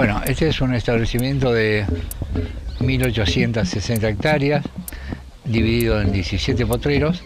Bueno, este es un establecimiento de 1.860 hectáreas, dividido en 17 potreros.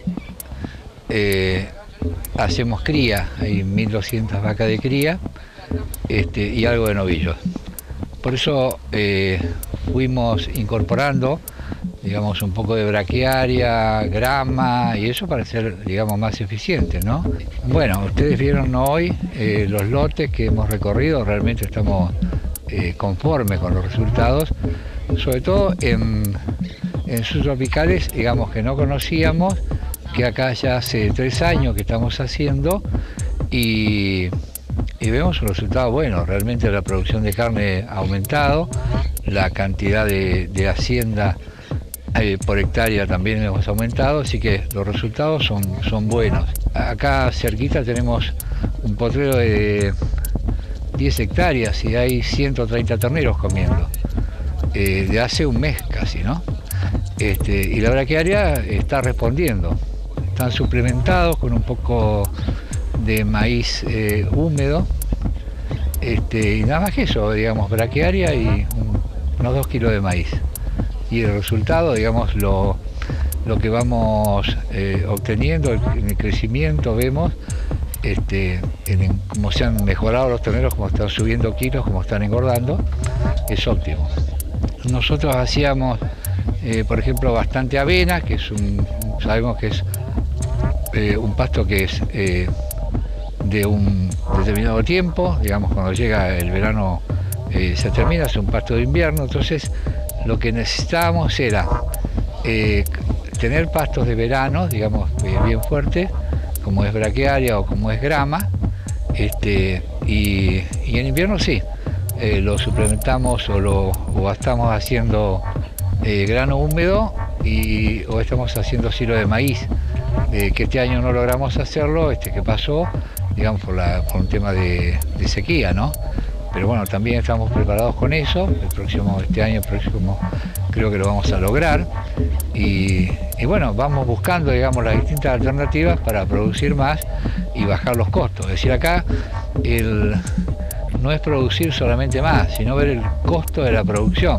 Hacemos cría, hay 1.200 vacas de cría y algo de novillos. Por eso fuimos incorporando, digamos, un poco de braquiaria, grama y eso para ser, digamos, más eficientes, ¿no? Bueno, ustedes vieron hoy los lotes que hemos recorrido, realmente estamos conformes con los resultados, sobre todo en subtropicales, digamos, que no conocíamos, que acá ya hace 3 años que estamos haciendo y vemos un resultado bueno. Realmente la producción de carne ha aumentado, la cantidad de hacienda por hectárea también hemos aumentado, así que los resultados son buenos. Acá cerquita tenemos un potrero de 10 hectáreas y hay 130 terneros comiendo, de hace un mes casi, ¿no? Y la braquiaria está respondiendo, están suplementados con un poco de maíz húmedo, y nada más que eso, digamos, braquiaria y unos 2 kilos de maíz. Y el resultado, digamos, lo que vamos obteniendo en el crecimiento, vemos cómo se han mejorado los terneros, cómo están subiendo kilos, cómo están engordando, es óptimo. Nosotros hacíamos, por ejemplo, bastante avena, que sabemos que es un pasto que es de un determinado tiempo, digamos, cuando llega el verano se termina, es un pasto de invierno. Entonces lo que necesitábamos era tener pastos de verano, digamos, bien fuertes, como es braquiaria o como es grama, y en invierno sí, lo suplementamos o estamos haciendo grano húmedo o estamos haciendo silo de maíz, que este año no logramos hacerlo, que pasó, digamos, por un tema de sequía, ¿no? Pero bueno, también estamos preparados con eso. Este año próximo creo que lo vamos a lograr. Y bueno, vamos buscando, digamos, las distintas alternativas para producir más y bajar los costos. Es decir, acá no es producir solamente más, sino ver el costo de la producción.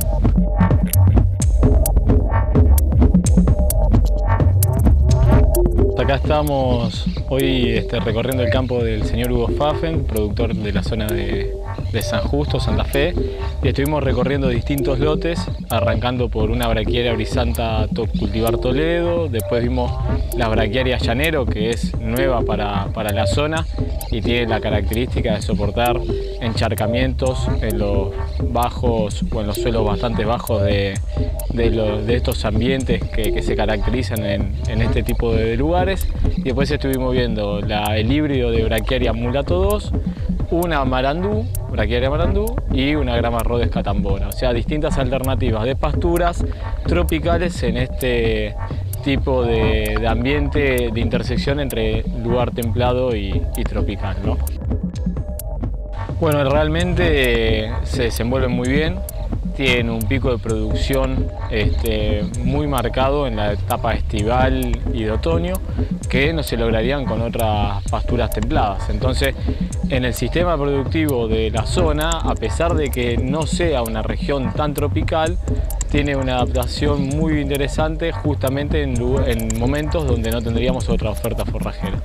Acá estamos hoy recorriendo el campo del señor Hugo Pfaffen, productor de la zona de San Justo, Santa Fe, y estuvimos recorriendo distintos lotes, arrancando por una braquiaria brisanta Top Cultivar Toledo. Después vimos la braquiaria Llanero, que es nueva para la zona y tiene la característica de soportar encharcamientos en los bajos o en los suelos bastante bajos de estos ambientes que se caracterizan en este tipo de lugares. Y después estuvimos viendo el híbrido de braquiaria Mulato 2, una braquiaria marandú y una grama Rhodes Catambora. O sea, distintas alternativas de pasturas tropicales en este tipo de ambiente de intersección entre lugar templado y tropical, ¿no? Bueno, realmente se desenvuelven muy bien. Tienen un pico de producción muy marcado en la etapa estival y de otoño, que no se lograrían con otras pasturas templadas. Entonces, en el sistema productivo de la zona, a pesar de que no sea una región tan tropical, tiene una adaptación muy interesante justamente en momentos donde no tendríamos otra oferta forrajera.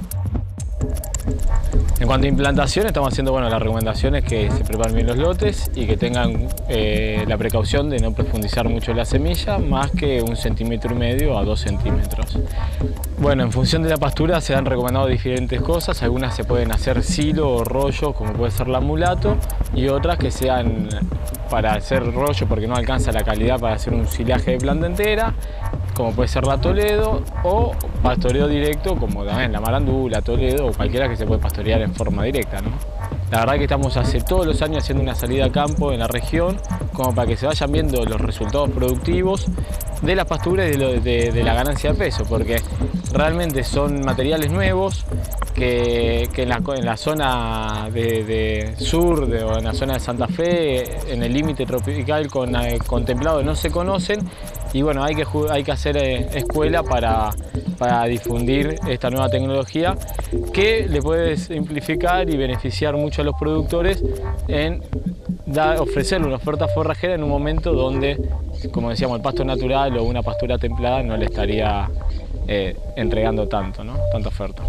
En cuanto a implantación, estamos haciendo las recomendaciones que se preparen bien los lotes y que tengan la precaución de no profundizar mucho la semilla, más que 1,5 centímetros a 2 centímetros. Bueno, en función de la pastura se han recomendado diferentes cosas. Algunas se pueden hacer silo o rollo, como puede ser la Mulato, y otras que sean para hacer rollo porque no alcanza la calidad para hacer un silaje de planta entera, como puede ser la Toledo, o pastoreo directo, como también la Marandú, la Toledo o cualquiera que se puede pastorear en forma directa, ¿no? La verdad que estamos hace todos los años haciendo una salida a campo en la región, como para que se vayan viendo los resultados productivos de la pastura y de la ganancia de peso, porque realmente son materiales nuevos que en la zona de sur o en la zona de Santa Fe, en el límite tropical con templado, no se conocen, Y bueno, hay que hacer escuela para difundir esta nueva tecnología que le puede simplificar y beneficiar mucho a los productores en ofrecerle una oferta forrajera en un momento donde, como decíamos, el pasto natural o una pastura templada no le estaría entregando tanto, ¿no? Tanta oferta.